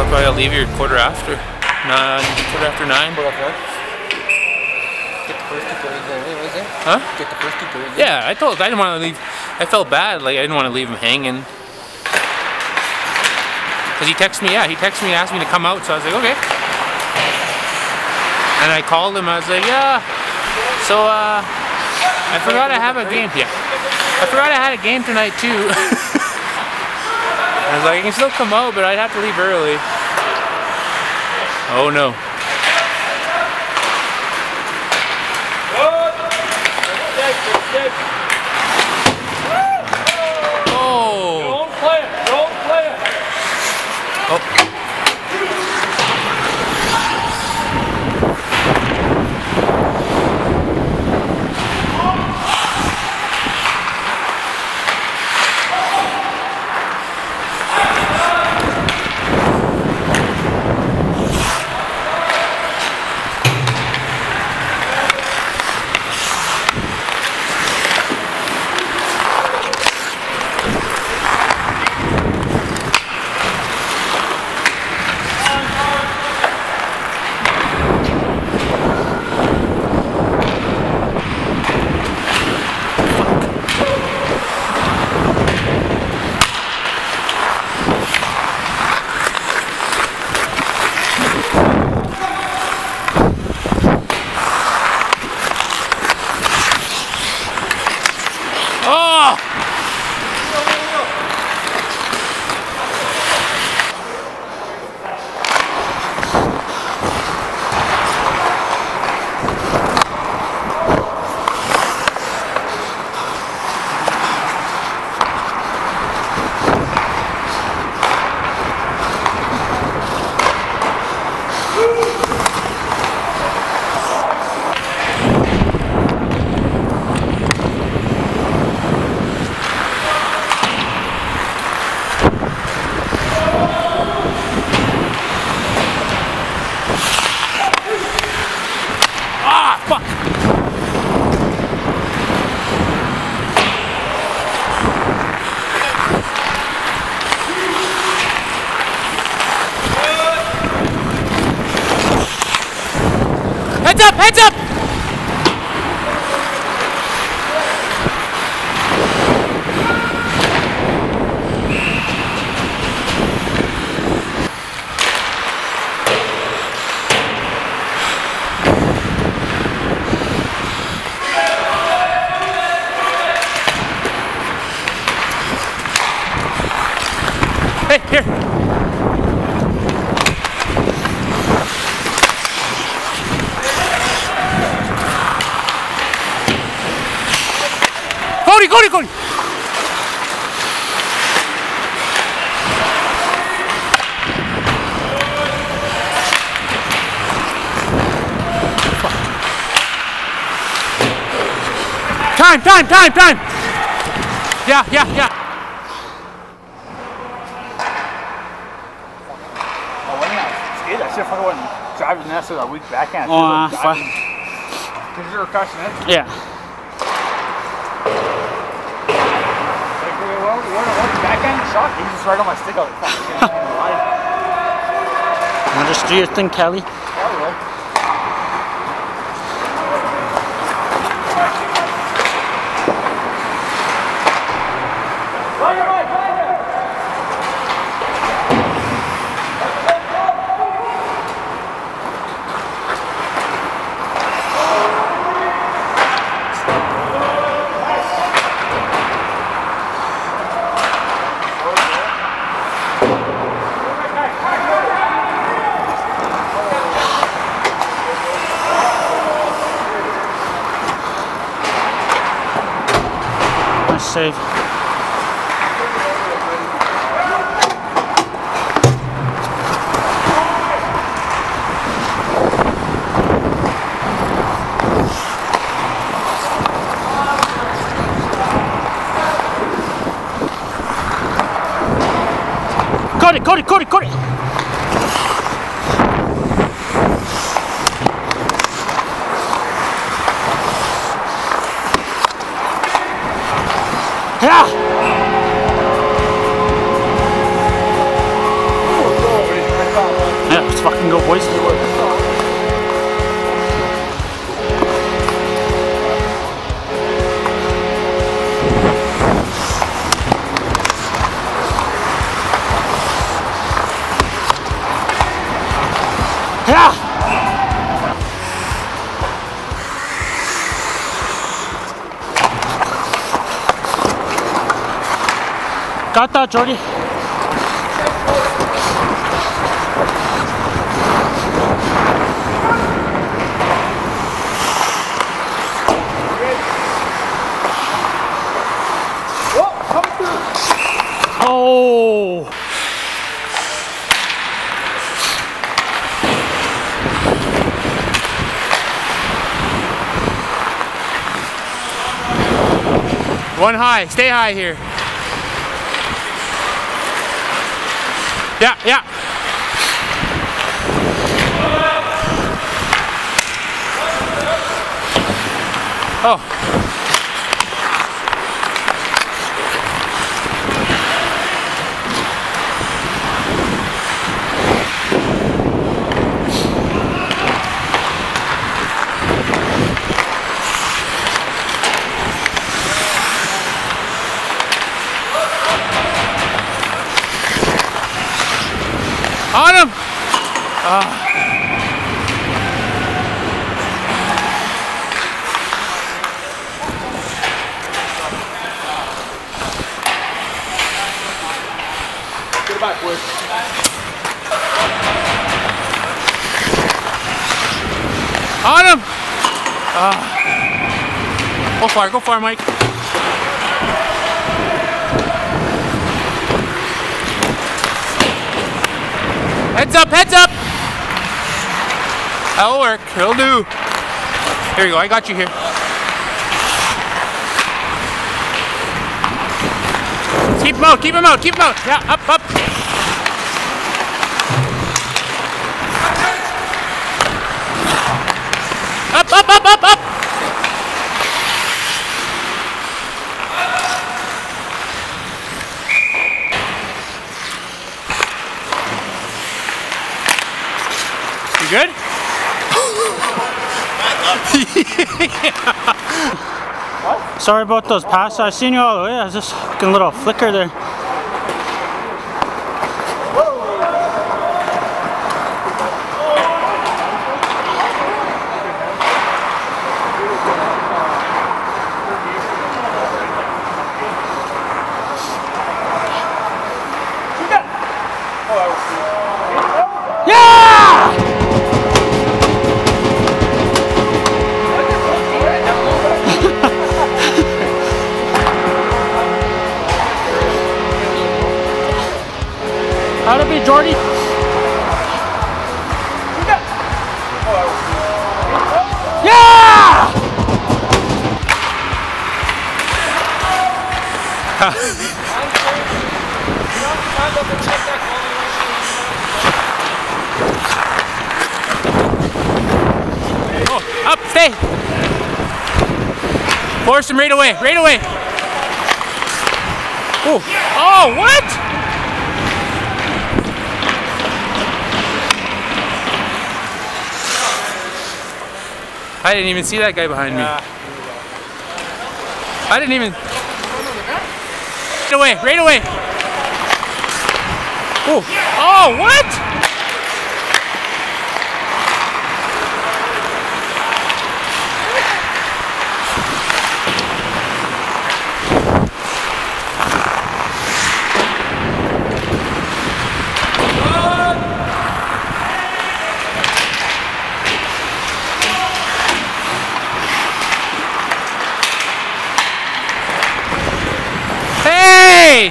I'll probably leave here quarter after 9. Get the first 2 periods anyways, eh? Huh? Get the first 2 periods. Yeah, I didn't want to leave. I felt bad, like I didn't want to leave him hanging. Cause he texted me, asked me to come out, so I was like, okay. And I called him, I was like, yeah. So I forgot I have a game. Yeah. I forgot I had a game tonight too. I was like, I can still come out, but I'd have to leave early. Oh no. Oh. Don't play it. Don't play it. Oh. Heads up! Hey, here! Go! Time! Yeah. I should have went driving this with a weak backhand. Because you're a caution, eh? Yeah. Backhand shot, he just right on my stick. I was like, Now just do your thing, Kelly. Save. Got it! Yeah! fucking go, boys. Yeah! Got that, Jordy. Oh! One high, stay high here. Yeah, yeah. Oh. On him! Get it back, boys. On him! Go far, Mike. Heads up, heads up! That'll work, it'll do. Here you go, I got you here. Keep him out, keep him out, keep him out. Yeah, up, up. Up, up, up, up, up. You good? What? Sorry about those passes. I seen you all the way. I was just getting a little flicker there. How'd it be, Jordy? Yeah! Oh, up, stay. Force him right away, right away. Oh, what? I didn't even see that guy behind me. I didn't even. Right away, right away. Oh, what? Hey!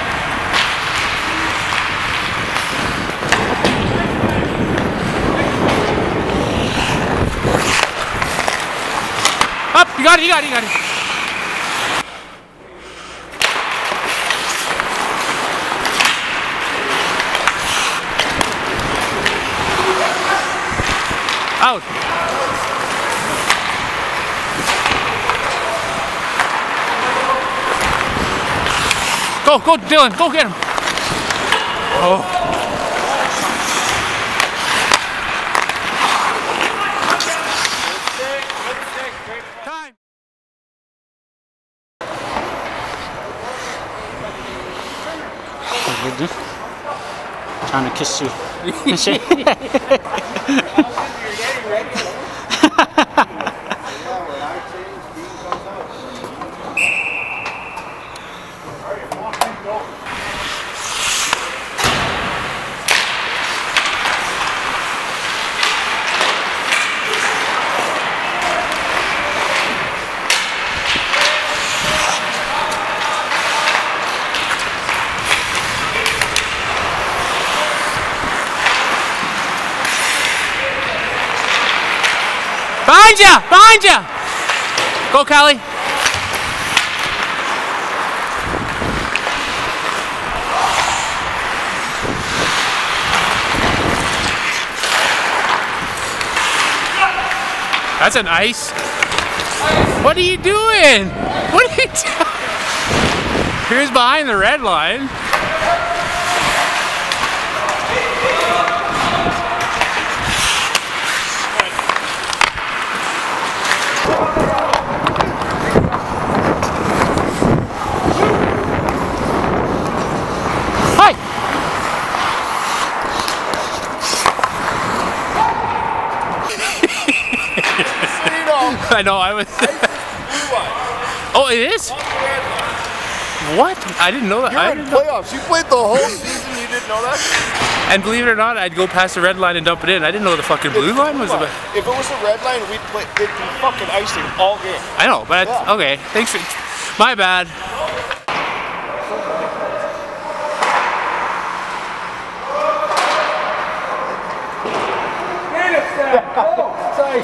Up, you got it, you got it, you got it. Out. Go, Dylan, go get him. Oh. Trying to kiss you. Behind you! Behind you! Go, Callie. That's an ice. What are you doing? What are you doing? Here's behind the red line. I know, I was. Oh, it is? What? I didn't know that. You're in playoffs. You played the whole season, you didn't know that? And believe it or not, I'd go past the red line and dump it in. I didn't know the fucking blue line was about. If it was the red line, we'd play, it'd be fucking icing all game. I know, but yeah. Okay. Thanks for. My bad. Sorry.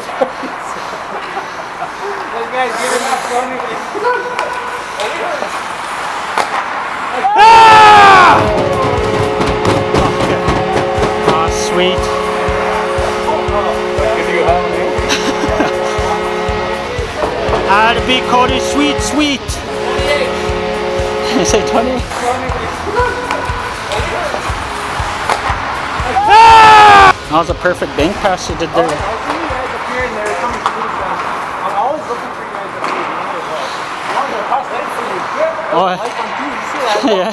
Those guys giving up funny. Oh, sweet. How to beat Cody, sweet, sweet. You say 20? That was a perfect bank pass you did there. I see you guys appearing there, coming to me. I'm always looking for you guys up here. I want to pass that for you. Oh, Like on TV, you see that? yeah.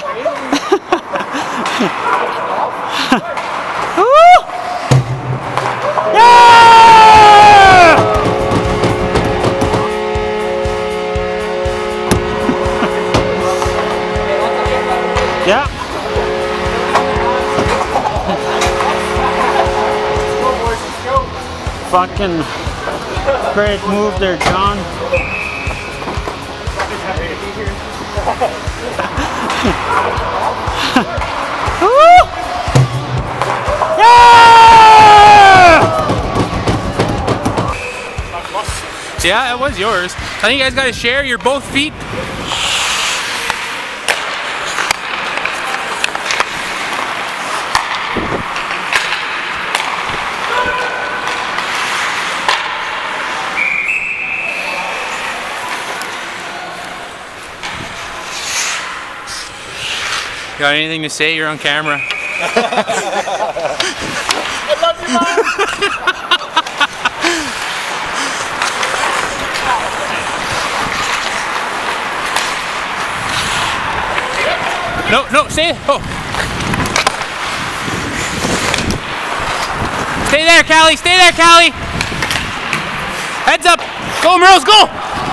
Yeah. Fucking great move there, John. Yeah, it was yours. I think you guys got to share your both feet. Got anything to say? You're on camera. I love you, Mom! No, no, stay. Oh. Stay there, Callie. Stay there, Callie. Heads up. Go, Merles, go.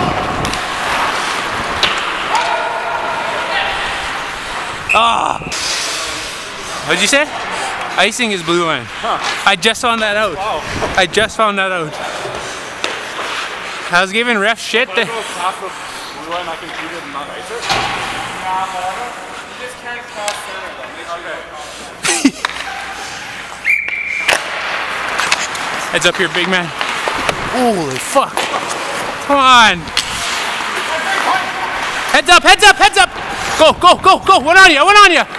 Ah. What'd you say? Icing is blue line. Huh. I just found that out. Wow. I just found that out. I was giving ref shit. Blue line, I can shoot it and not ice it? Nah, whatever. You just can't cross center though. Okay. Heads up here, big man. Holy fuck. Come on. Heads up, heads up, heads up. Go, go, go, go. One on you, one on you.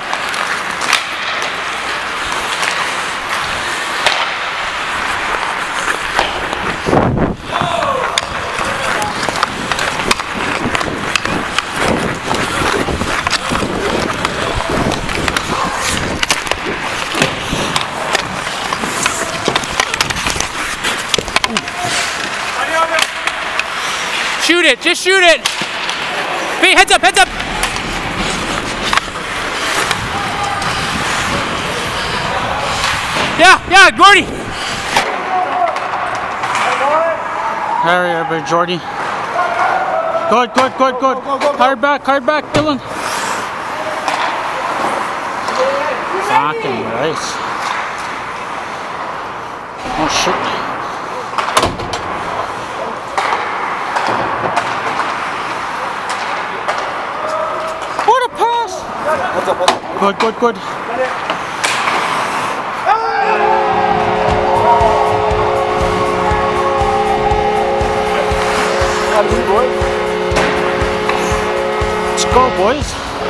Shoot it, just shoot it. Hey, heads up, heads up. Yeah, Gordy. Hurry, everybody, Jordy. Good. Hard back, Dylan. Fucking nice. Oh shit. What a pass! Good. Let's go, boys.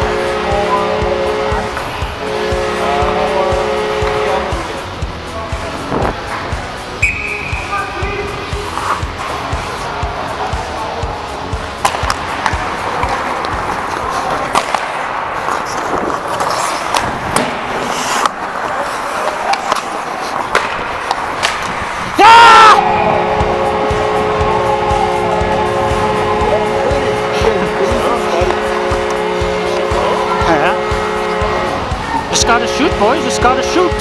Just gotta shoot, boys. Just gotta shoot.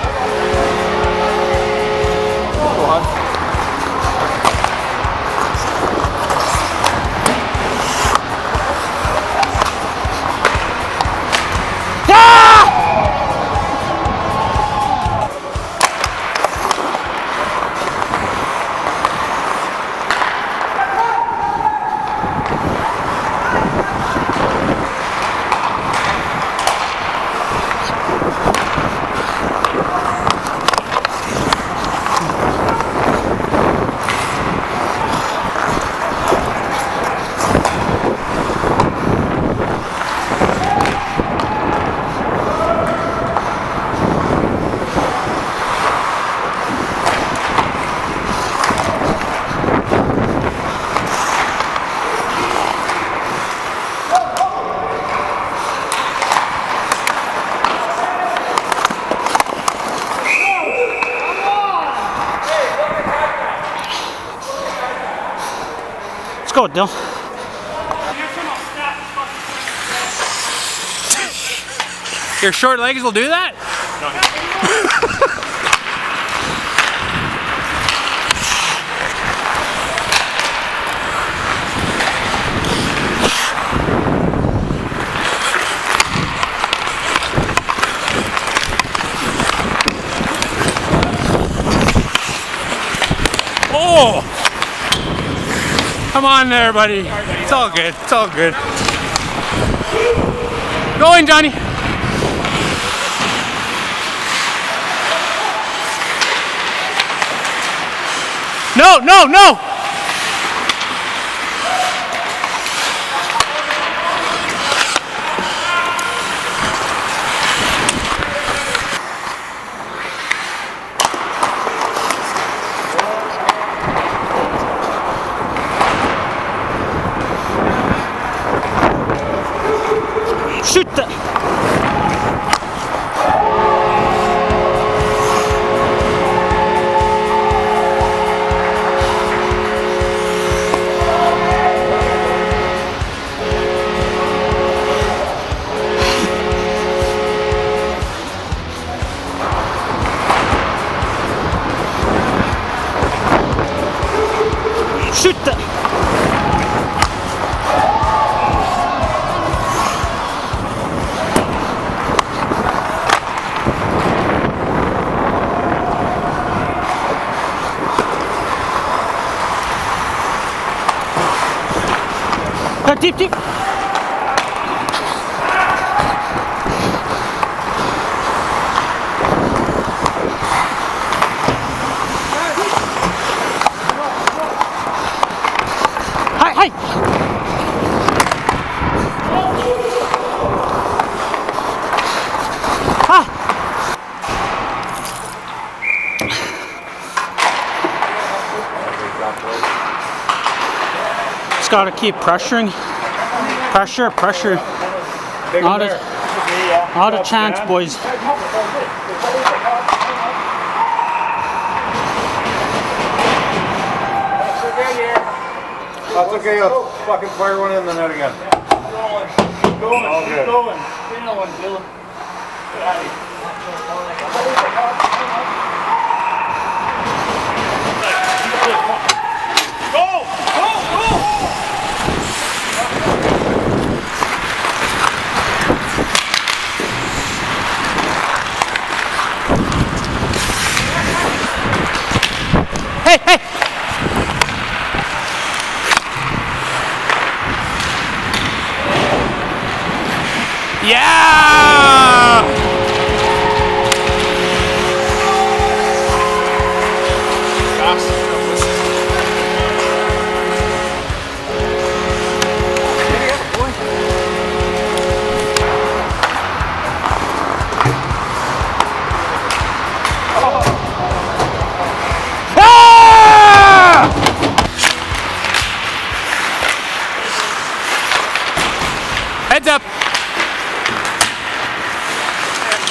Go on. Let's go, Dill. Your short legs will do that? Oh! Come on there, buddy. It's all good. It's all good. Go in, Johnny. No! Shoot that! Shoot that! Deep. Hi. Just gotta keep pressuring. Pressure. Out of chance, boys. That's okay, I'll fucking fire one in the net again. Keep going. Dylan.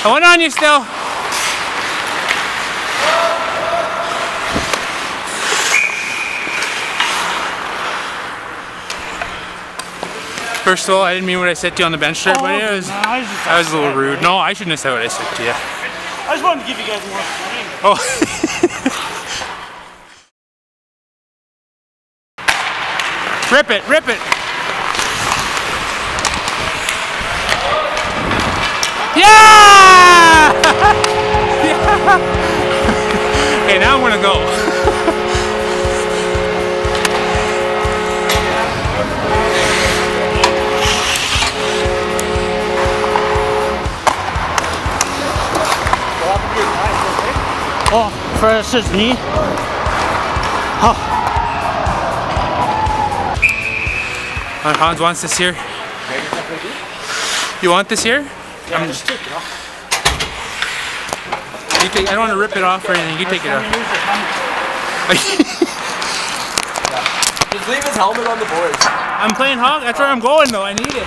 I went on you still. First of all, I didn't mean what I said to you on the bench there, but it was, that was a little rude. No, I shouldn't have said what I said to you. I just wanted to give you guys more time. Oh. Rip it, rip it. Yeah! Yeah! Okay, now I'm gonna go. Oh, first his knee. Oh. Hans wants this here. You want this here? Yeah, just take it off. You take, I don't want to rip it off or anything. You take it off. Just leave his helmet on the boards. I'm playing hog. That's where I'm going though. I need it.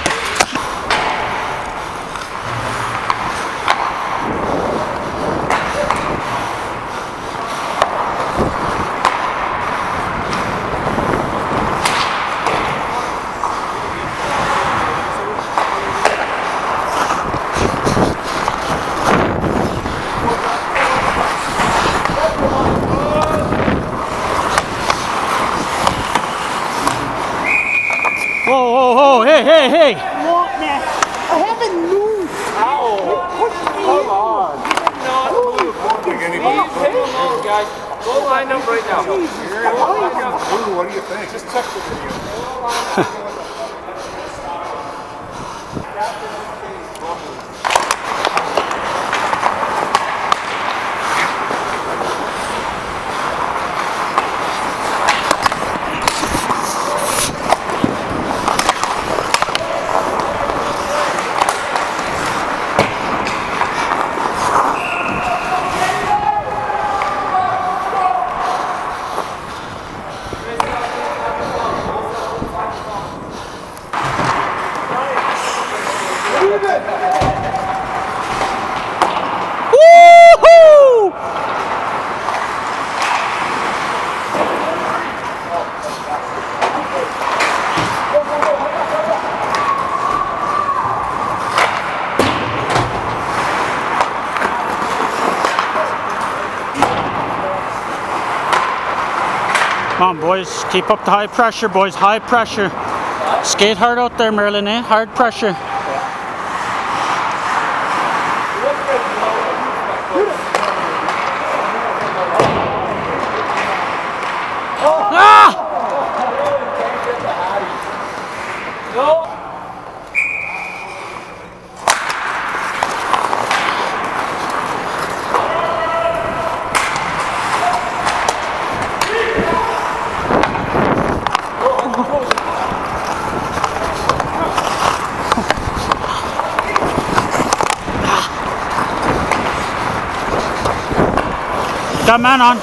Oh, hey, hey, hey! What, man? I haven't moved. Ow. Come on. Not move. Guys, go line up right now. What do you think? Just check the video. Woohoo! Come on, boys. Keep up the high pressure, boys. High pressure. Skate hard out there, Merlin, eh? Hard pressure. Got man on.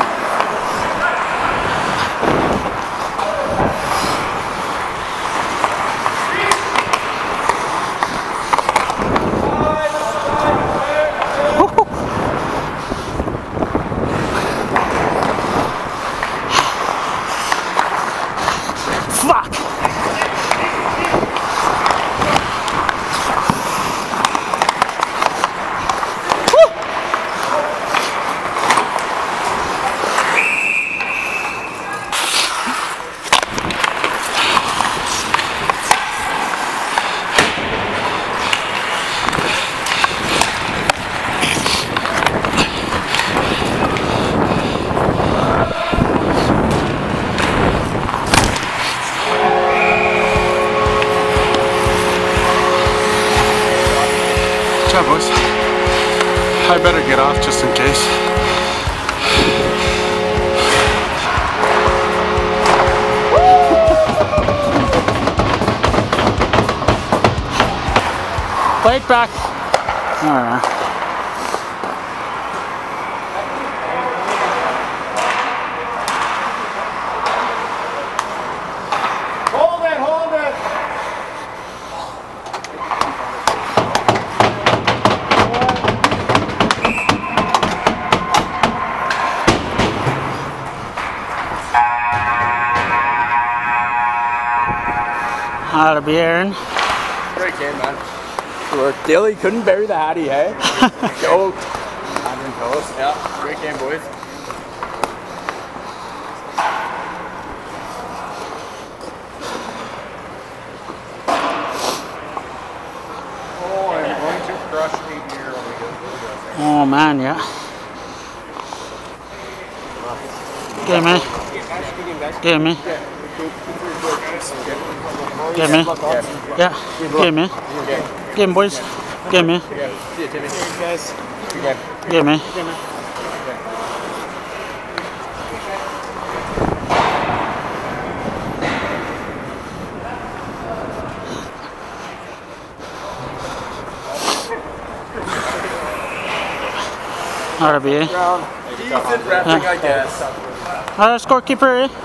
Fuck. Boys. I better get off just in case. Play it back. All right. That'll be Aaron. Great game, man. Good work. Dilly couldn't bury the hattie, hey? Go. Hand toes. Yeah. Great game, boys. Oh, I'm going to crush 8-year when we get through. Oh man, yeah. Get me. Get me. Get me. Yeah. Get me. Get me, boys. Get me. See you, Timmy. Guys. Get me. That'll be it. Decent repping, I guess. Scorekeeper, eh?